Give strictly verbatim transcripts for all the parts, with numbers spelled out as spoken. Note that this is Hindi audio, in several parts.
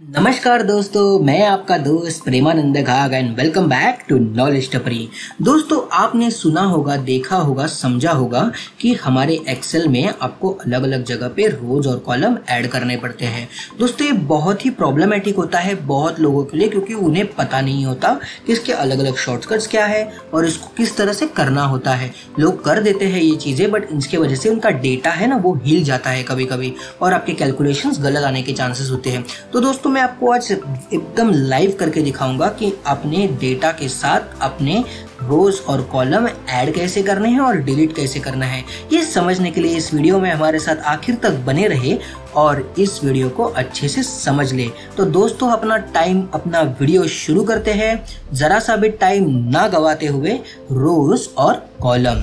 नमस्कार दोस्तों, मैं आपका दोस्त Premanand Ghag and welcome back to knowledge Tapri. दोस्तों, आपने सुना होगा, देखा होगा, समझा होगा कि हमारे एक्सेल में आपको अलग अलग जगह पे रोज और कॉलम ऐड करने पड़ते हैं। दोस्तों, ये बहुत ही प्रॉब्लमेटिक होता है बहुत लोगों के लिए, क्योंकि उन्हें पता नहीं होता कि इसके अलग अलग शॉर्टकट्स क्या है और इसको किस तरह से करना होता है। लोग कर देते हैं ये चीज़ें, बट इसकी वजह से उनका डेटा है ना, वो हिल जाता है कभी कभी और आपके कैलकुलेशंस गलत आने के चांसेस होते हैं। तो दोस्तों, मैं आपको आज एकदम लाइव करके दिखाऊंगा कि अपने डेटा के साथ अपने रोज और कॉलम ऐड कैसे करने हैं और डिलीट कैसे करना है। ये समझने के लिए इस वीडियो में हमारे साथ आखिर तक बने रहे और इस वीडियो को अच्छे से समझ ले। तो दोस्तों, अपना टाइम अपना वीडियो शुरू करते हैं, जरा सा भी टाइम ना गवाते हुए रोज और कॉलम।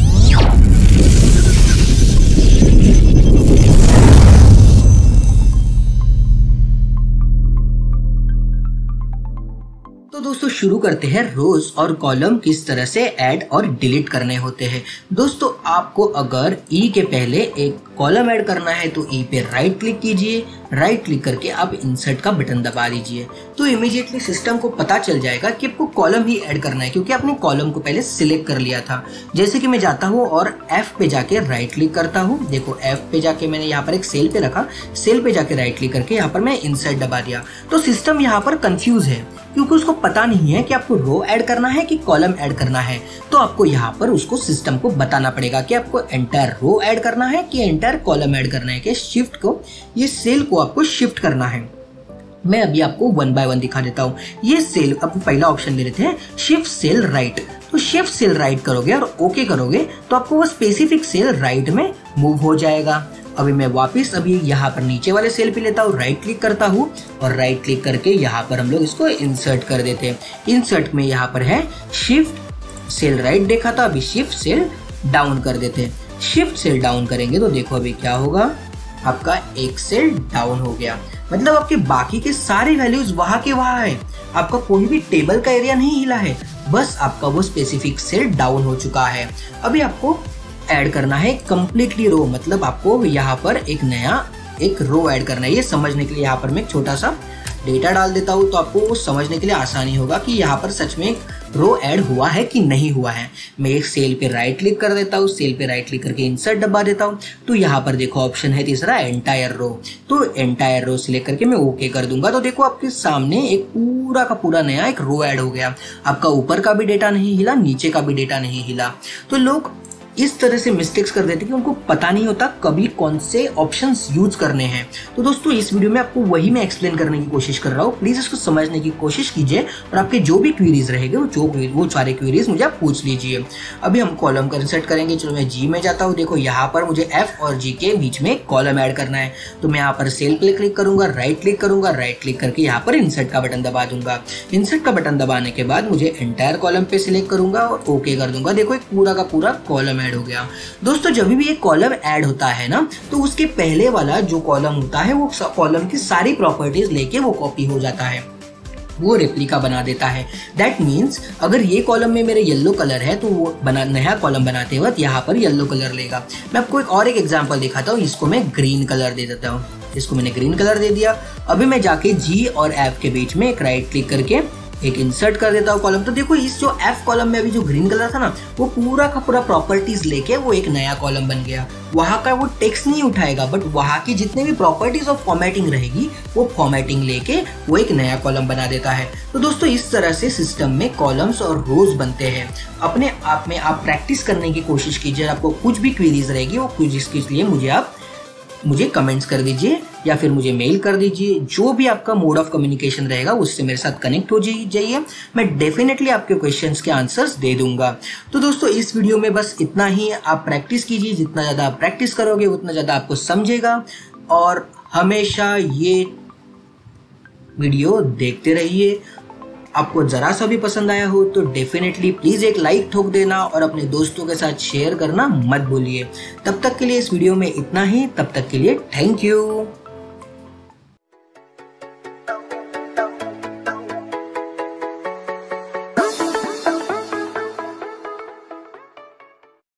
तो दोस्तों, शुरू करते हैं रोज और कॉलम किस तरह से ऐड और डिलीट करने होते हैं। दोस्तों, आपको अगर ई के पहले एक कॉलम ऐड करना है तो ई पे राइट क्लिक कीजिए। राइट क्लिक करके आप इंसर्ट का बटन दबा दीजिए, तो इमीडिएटली सिस्टम को पता चल जाएगा कि आपको कॉलम ही ऐड करना है, क्योंकि आपने कॉलम को पहले सिलेक्ट कर लिया था। जैसे कि मैं जाता हूँ और एफ पे जाके राइट क्लिक करता हूँ। देखो, एफ पे जाके मैंने यहाँ पर एक सेल पे रखा, सेल पे जाके राइट क्लिक करके यहाँ पर मैं इंसर्ट दबा दिया। तो सिस्टम यहाँ पर कंफ्यूज है, क्योंकि उसको पता नहीं है कि आपको रो ऐड करना है कि कॉलम ऐड करना है। तो आपको यहाँ पर उसको सिस्टम को बताना पड़ेगा कि आपको एंटायर रो ऐड करना है कि एंटायर कॉलम ऐड करना है, कि शिफ्ट को, ये सेल को आपको शिफ्ट करना है। मैं अभी आपको वन बाय वन दिखा देता हूँ। ये सेल, आपको पहला ऑप्शन ले लेते हैं, शिफ्ट सेल राइट। तो शिफ्ट सेल राइट करोगे और ओके करोगे तो आपको वो स्पेसिफिक सेल राइट में मूव हो जाएगा। अभी मैं वापस अभी यहाँ पर नीचे वाले सेल पे लेता हूँ, राइट क्लिक करता हूँ और राइट क्लिक करके यहाँ पर हम लोग इसको इंसर्ट कर देते हैं। इंसर्ट में यहाँ पर है शिफ्ट सेल राइट देखा था, अभी शिफ्ट सेल डाउन कर देते हैं। शिफ्ट सेल डाउन करेंगे तो देखो अभी क्या होगा, आपका एक सेल डाउन हो गया। मतलब आपके बाकी के सारे वैल्यूज वहां के वहां है, आपका कोई भी टेबल का एरिया नहीं हिला है, बस आपका वो स्पेसिफिक सेल डाउन हो चुका है। अभी आपको ऐड करना है कंप्लीटली रो, मतलब आपको यहाँ पर एक नया एक रो ऐड करना है। ये समझने के लिए यहाँ पर मैं एक छोटा सा डेटा डाल देता हूँ, तो आपको वो समझने के लिए आसानी होगा कि यहाँ पर सच में एक रो ऐड हुआ है कि नहीं हुआ है। मैं एक सेल पे राइट क्लिक कर देता हूँ, सेल पे राइट क्लिक करके इंसर्ट दबा देता हूँ। तो यहाँ पर देखो ऑप्शन है तीसरा, एंटायर रो। तो एंटायर रो सिलेक्ट करके मैं ओके कर दूंगा। तो देखो आपके सामने एक पूरा का पूरा नया एक रो ऐड हो गया। आपका ऊपर का भी डेटा नहीं हिला, नीचे का भी डेटा नहीं हिला। तो लोग इस तरह से मिस्टेक्स कर देते हैं कि उनको पता नहीं होता कभी कौन से ऑप्शंस यूज करने हैं। तो दोस्तों, इस वीडियो में आपको वही मैं एक्सप्लेन करने की कोशिश कर रहा हूँ। प्लीज इसको समझने की कोशिश कीजिए और आपके जो भी क्वेरीज रहेंगे वो जो वो सारे क्वेरीज मुझे आप पूछ लीजिए। अभी हम कॉलम का इंसर्ट करेंगे। चलो मैं जी में जाता हूँ। देखो यहाँ पर मुझे एफ और जी के बीच में कॉलम ऐड करना है, तो मैं यहाँ पर सेल पे क्लिक करूंगा, राइट क्लिक करूंगा, राइट क्लिक करके यहाँ पर इंसर्ट का बटन दबा दूंगा। इंसर्ट का बटन दबाने के बाद मुझे एंटायर कॉलम पे सिलेक्ट करूंगा और ओके कर दूंगा। देखो, एक पूरा का पूरा कॉलम ऐड हो गया। दोस्तों, जब भी एक कॉलम ऐड होता है ना, तो उसके पहले वाला जो कॉलम होता है वो कॉलम की सारी प्रॉपर्टीज लेके वो कॉपी हो जाता है, वो रेप्लिका बना देता है। दैट मीन्स अगर ये कॉलम में मेरे येलो कलर है तो वो बना नया कॉलम बनाते वक्त यहाँ पर येलो कलर लेगा। मैं आपको एक और एक एग्जांपल दिखाता हूँ। इसको मैं ग्रीन कलर दे देता हूँ। इसको मैंने ग्रीन कलर दे दिया। अभी मैं जाके जी और एफ के बीच में एक राइट क्लिक करके एक इंसर्ट कर देता हूँ कॉलम। तो देखो, इस जो एफ कॉलम में अभी जो ग्रीन कलर था ना, वो पूरा का पूरा प्रॉपर्टीज लेके वो एक नया कॉलम बन गया। वहां का वो टेक्स्ट नहीं उठाएगा, बट वहां की जितने भी प्रॉपर्टीज ऑफ फॉर्मेटिंग रहेगी वो फॉर्मेटिंग लेके वो एक नया कॉलम बना देता है। तो दोस्तों, इस तरह से सिस्टम में कॉलम्स और रोज बनते हैं। अपने आप में आप प्रैक्टिस करने की कोशिश कीजिए। आपको कुछ भी क्वेरीज रहेगी वो क्वेरीज के लिए मुझे आप मुझे कमेंट्स कर दीजिए या फिर मुझे मेल कर दीजिए। जो भी आपका मोड ऑफ कम्युनिकेशन रहेगा उससे मेरे साथ कनेक्ट हो जाइए। मैं डेफिनेटली आपके क्वेश्चंस के आंसर्स दे दूंगा। तो दोस्तों, इस वीडियो में बस इतना ही। आप प्रैक्टिस कीजिए, जितना ज़्यादा आप प्रैक्टिस करोगे उतना ज़्यादा आपको समझेगा। और हमेशा ये वीडियो देखते रहिए। आपको जरा सा भी पसंद आया हो तो डेफिनेटली प्लीज एक लाइक ठोक देना और अपने दोस्तों के साथ शेयर करना मत भूलिए। तब तक के लिए इस वीडियो में इतना ही। तब तक के लिए थैंक यू।